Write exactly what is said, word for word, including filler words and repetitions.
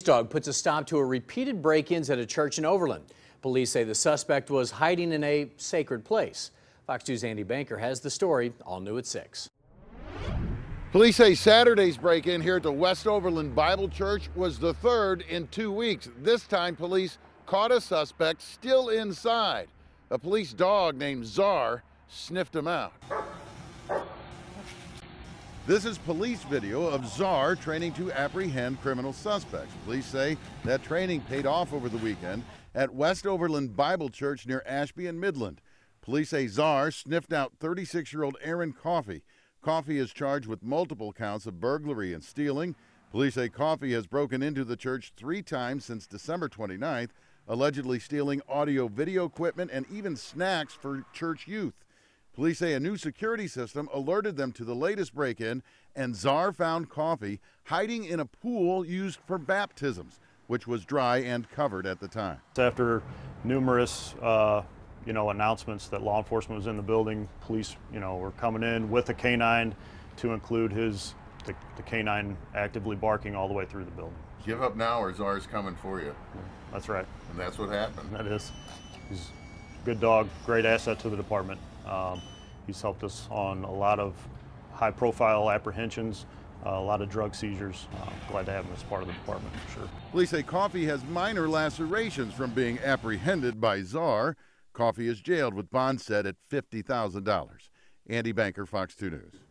Dog puts a stop to a repeated break-ins at a church in Overland. Police say the suspect was hiding in a sacred place. Fox News' Andy Banker has the story, all new at six. Police say Saturday's break-in here at the West Overland Bible Church was the third in two weeks. This time, police caught a suspect still inside. A police dog named Czar sniffed him out. This is police video of Czar training to apprehend criminal suspects. Police say that training paid off over the weekend at West Overland Bible Church near Ashby and Midland. Police say Czar sniffed out thirty-six-year-old Aaron Coffey. Coffey is charged with multiple counts of burglary and stealing. Police say Coffey has broken into the church three times since December twenty-ninth, allegedly stealing audio-video equipment and even snacks for church youth. Police say a new security system alerted them to the latest break-in, and Czar found Coffey hiding in a pool used for baptisms, which was dry and covered at the time. After numerous uh, you know, announcements that law enforcement was in the building, police you know, were coming in with a canine to include his the, the canine actively barking all the way through the building. Give up now or Czar's coming for you. That's right. And that's what happened. That is. He's a good dog, great asset to the department. Um, he's helped us on a lot of high-profile apprehensions, uh, a lot of drug seizures. Uh, glad to have him as part of the department, for sure. Police say Coffey has minor lacerations from being apprehended by Czar. Coffey is jailed with bond set at fifty thousand dollars. Andy Banker, Fox two News.